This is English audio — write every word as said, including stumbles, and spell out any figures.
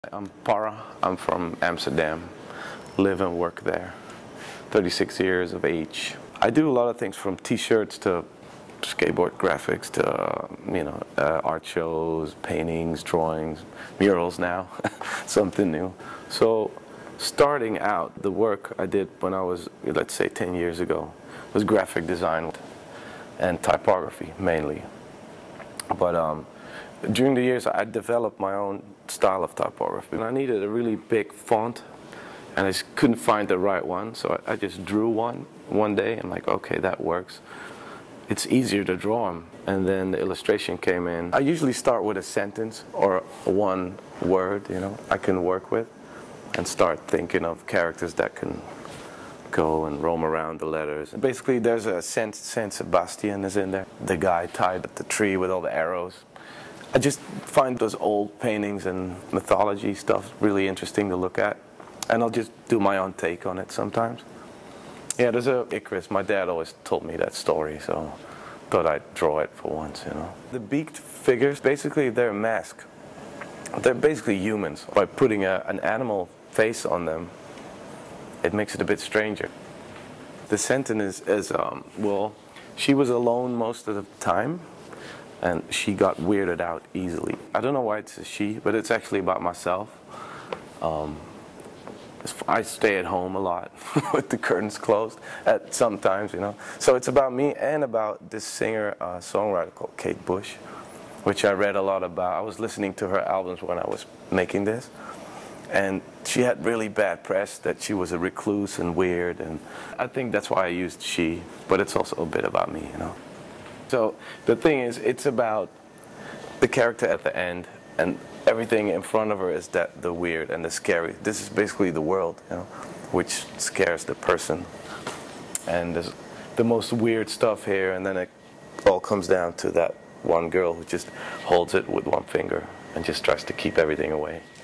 I'm Para. I'm from Amsterdam. Live and work there. thirty-six years of age. I do a lot of things from t-shirts to skateboard graphics to, uh, you know, uh, art shows, paintings, drawings, murals now, something new. So starting out, the work I did when I was, let's say, ten years ago was graphic design and typography mainly. But um, during the years, I developed my own style of typography. And I needed a really big font, and I just couldn't find the right one, so I, I just drew one one day, and like, okay, that works. It's easier to draw them. And then the illustration came in. I usually start with a sentence or one word, you know, I can work with, and start thinking of characters that can go and roam around the letters. And basically, there's a Saint, Saint Sebastian is in there, the guy tied at the tree with all the arrows. I just find those old paintings and mythology stuff really interesting to look at, and I'll just do my own take on it sometimes. Yeah, there's a Icarus. My dad always told me that story, so thought I'd draw it for once, you know. The beaked figures, basically they're a mask. They're basically humans. By putting a, an animal face on them, it makes it a bit stranger. The sentence is, is um, well, she was alone most of the time, and she got weirded out easily. I don't know why it's a she, but it's actually about myself. Um, I stay at home a lot with the curtains closed at sometimes, you know. So it's about me and about this singer, uh, songwriter called Kate Bush, which I read a lot about. I was listening to her albums when I was making this, and she had really bad press that she was a recluse and weird, and I think that's why I used she, but it's also a bit about me, you know. So the thing is, it's about the character at the end, and everything in front of her is that the weird and the scary. This is basically the world, you know, which scares the person. And there's the most weird stuff here, and then it all comes down to that one girl who just holds it with one finger and just tries to keep everything away.